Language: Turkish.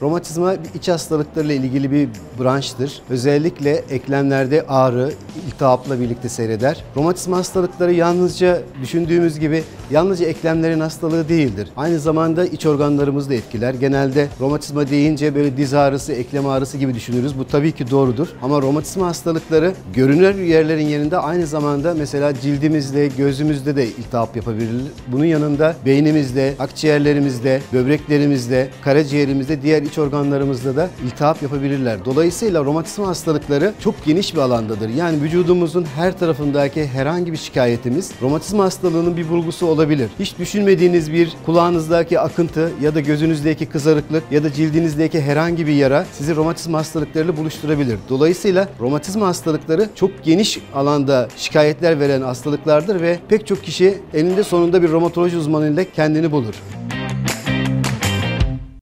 Romatizma iç hastalıklarıyla ilgili bir branştır. Özellikle eklemlerde ağrı, iltihapla birlikte seyreder. Romatizma hastalıkları yalnızca düşündüğümüz gibi yalnızca eklemlerin hastalığı değildir. Aynı zamanda iç organlarımızı da etkiler. Genelde romatizma deyince böyle diz ağrısı, eklem ağrısı gibi düşünürüz. Bu tabii ki doğrudur. Ama romatizma hastalıkları görünür yerlerin yerinde aynı zamanda mesela cildimizde, gözümüzde de iltihap yapabilir. Bunun yanında beynimizde, akciğerlerimizde, böbreklerimizde, karaciğerimizde, diğer iç organlarımızda da iltihap yapabilirler. Dolayısıyla romatizma hastalıkları çok geniş bir alandadır. Yani vücudumuzun her tarafındaki herhangi bir şikayetimiz romatizma hastalığının bir bulgusu olabilir. Hiç düşünmediğiniz bir kulağınızdaki akıntı ya da gözünüzdeki kızarıklık ya da cildinizdeki herhangi bir yara sizi romatizma hastalıklarıyla buluşturabilir. Dolayısıyla romatizma hastalıkları çok geniş alanda şikayetler veren hastalıklardır ve pek çok kişi eninde sonunda bir romatoloji uzmanıyla kendini bulur.